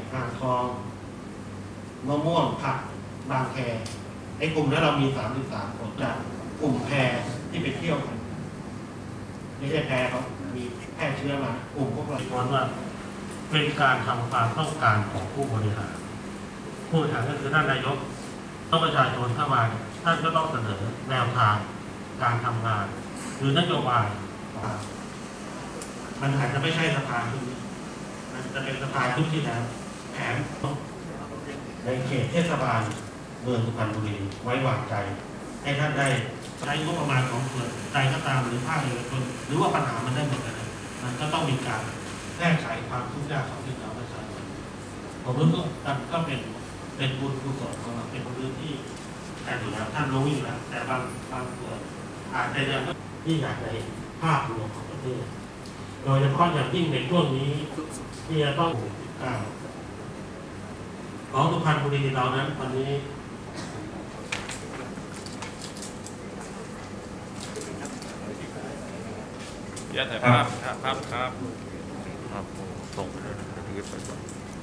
อ่างทองมะม่วงผักบางแคไอ้กลุ่มนั้นเรามี33 คนจากกลุ่มแพรที่ไปเที่ยวกันไม่ใช่แพรเขามีแพร่เชื้อมากลุ่มพวกเราว่าเป็นการทำความต้องการของผู้บริหารก็คือท่านนายกต้องประชาชนเข้ามาท่านก็ต้องเสนอแนวทางการทำงานหรือนโยบายมันอาจจะไม่ใช่สภาชุดนี้มันจะเป็นสภาชุดที่แล้วแผนในเขตเทศบาลเมืองสุพรรณบุรีไว้วางใจให้ท่านได้ใช้งบประมาณของส่วนใดก็ตามหรือภาคเอกชนหรือว่าปัญหามันได้หมดเลยมันก็ต้องมีการแก้ไขความทุกข์ยากของพี่น้องประชาชนผมรู้ก็เป็นบุญกุศลของเราเป็นพื้นที่แต่อยู่แล้วท่านรู้อยู่แล้วแต่บางส่วนอาจจะยังที่อยากในภาพรวมของประเทศโดยเฉพาะอย่างยิ่งในช่วงนี้ที่จะต้องของสุพรรณบุรีเรานั้นวันนี้อย่าถ่ายภาพครับส่งไปเลยยืดไปก่อน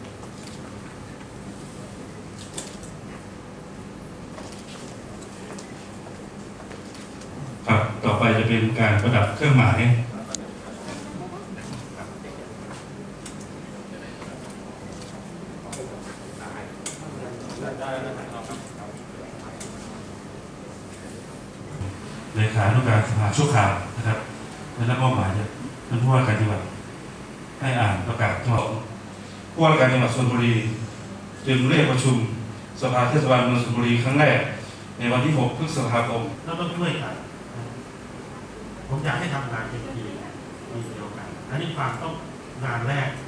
ครับต่อไปจะเป็นการประดับเครื่องหมายเลขานุการสภาชั่วคราวนะครับและรับมอบหมายจากท่านผู้ว่าการจังหวัดให้อ่านประกาศฉบับผู้ว่าการจังหวัดชลบุรีจึงเรียกประชุมสภาเทศบาลเมืองชลบุรีครั้งแรกในวันที่ 6 พฤษภาคมเราต้องช่วยกันผมอยากให้ทำงานเป็นทีมเดียวกันอันนี้ความต้องงานแรก